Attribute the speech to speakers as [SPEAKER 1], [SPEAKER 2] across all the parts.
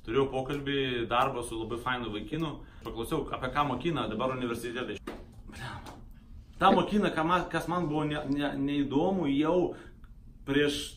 [SPEAKER 1] Turėjau pokalbį, darbą su labai fainu vaikinu. Paklausiau, apie ką mokina dabar universitete. Ta mokina, kas man buvo neįdomu jau prieš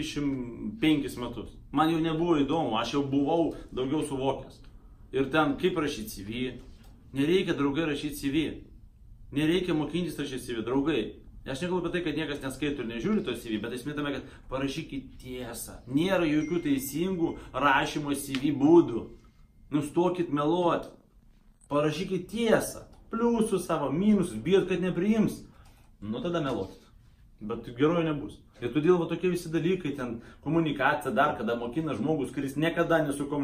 [SPEAKER 1] 25 metus. Man jau nebuvo įdomu, aš jau buvau daugiau suvokęs. Ir ten, kaip rašyti CV. Nereikia, draugai, rašyti CV. Nereikia mokintis rašyti CV, draugai. Aš nekalbu apie tai, kad niekas neskaito ir nežiūri to CV, bet esmė tame, kad parašykit tiesą. Nėra jokių teisingų rašymo CV būdų. Nustokit meluoti. Parašykit tiesą. Pliusus savo, minusus, bijot, kad nepriims. Nu tada meluokit. Bet gerojo nebus. Ir todėl va tokie visi dalykai, ten komunikacija, dar kada mokina žmogus, kuris niekada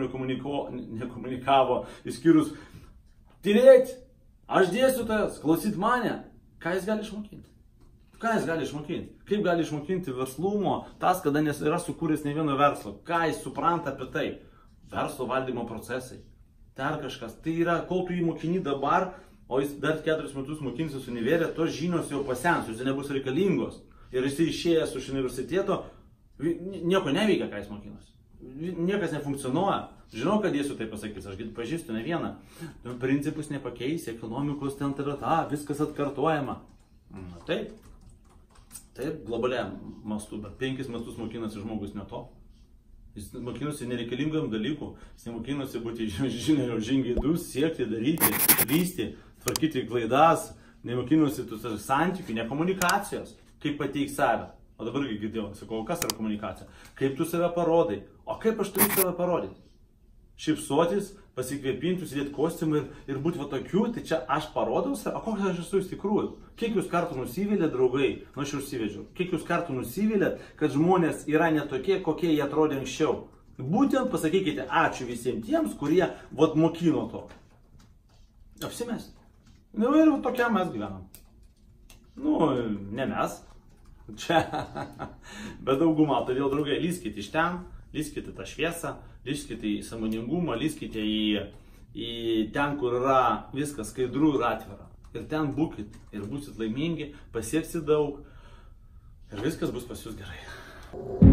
[SPEAKER 1] nekomunikavo, išskyrus tylėti, aš dėstytojas, klausyt mane. Ką jis gali išmokinti? Ką jis gali išmokinti? Kaip gali išmokinti verslumo tas, kada yra sukūręs ne vieno verslo? Ką jis supranta apie tai? Verslo valdymo procesai. Dar kažkas. Tai yra, kol tu jį mokini dabar, o jis dar 4 metus mokinsis univerė, tos žinios jau pasens, jos nebus reikalingos. Ir jis išėjęs iš universiteto, nieko neveikia, ką jis mokinasi. Niekas nefunkcionuoja. Žinau, kad jis tai pasakys, aš pažįstu ne vieną. Principus nepakeisi, ekonomikos ten viskas atkartojama. Na, taip. Taip, globaliam mastu, bet 5 metus mokinasi žmogus ne to. Jis mokinasi nereikalingam dalykų, jis nemokinasi būti žingeidus, siekti, daryti, lysti, tvarkyti klaidas, nemokinasi tų santykių, ne komunikacijos, kaip pateik save. O dabar girdėjau, sakau, kas yra komunikacija? Kaip tu save parodai? O kaip aš turiu save parodyti? Šipsotis, pasikvėpinti, užsidėti kostiumą ir būti va tokiu, tai čia aš parodau save, o koks aš esu iš tikrųjų? Kiek jūs kartų nusivylėt, draugai, nu aš užsivedžiau, kiek jūs kartų nusivylėt, kad žmonės yra ne tokie, kokie jie atrodė anksčiau? Būtent pasakykite ačiū visiems tiems, kurie vat mokino to. Apsimesti. Nu ir tokia mes gyvenam. Nu, ne mes. Čia. Bet dauguma, todėl draugai, lyskite iš ten. Lyskite tą šviesą, lyskite į sąmoningumą, lyskite į ten, kur yra viskas skaidru ir atvira. Ir ten būkit ir būsit laimingi, pasieksit daug ir viskas bus pas jūs gerai.